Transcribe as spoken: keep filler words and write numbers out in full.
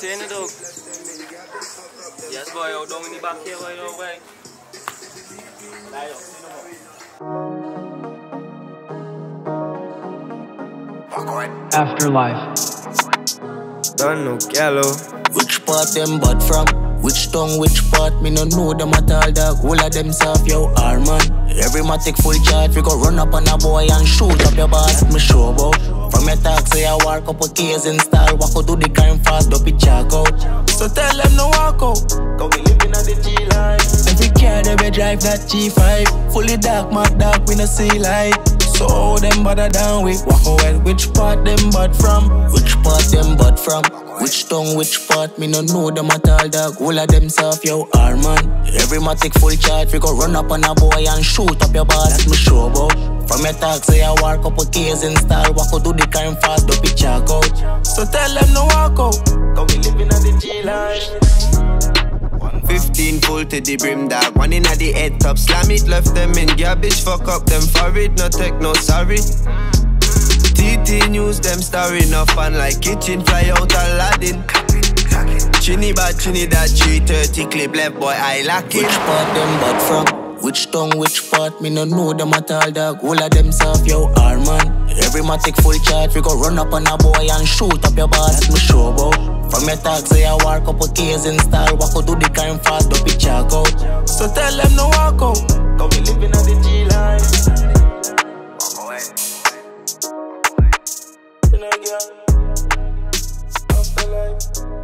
saying it though. Yes, boy, out down in the back here, boy, yo, boy. Lie up, see no more. Afterlife. Don't know gallo. Which part them bad from? Which tongue, which part? Me no know them at all, dog. All of them soft, yo, are man. Every matic full charge, we go run up on a boy and shoot up your boss. Me show about. From your talk, say I work up a case install. Walk out do the crime fast, up it check out. So tell them no walk out, cause we living on the G-line. Every car they we drive that G five. Fully dark, mark dark, we no see light. So how them bother down we walk away. Which part them bad from? Which part them bad from? Which tongue, which part? Me no know them at all, dog. All of them soft, yo, are man. Every matic full charge, we go run up on a boy and shoot up your boss. That's me show about. From your talk, say I work up a case install. Walk out do the crime fast, up it check out. So tell them no walk out, cause we living on the G-line. Fifteen full to the brim, dog. One in at the head top, slam it, left them in garbage. Fuck up them for it, no take no sorry. T T news, them starring up and like kitchen, fly out Aladdin. Chinny bad, chinny that three thirty clip, left boy, I like it. Which part them bad from? Which tongue, which part? Me no know them at all, dog. All of them soft, yo, are man. Every matic full charge, we go run up on a boy and shoot up your boss. That's me show about. From your talk, say I work up a case install. Walk out do the crime fast, up it check out. So tell them no walk out, cause we living on the G-line. Walk away. Afterlife.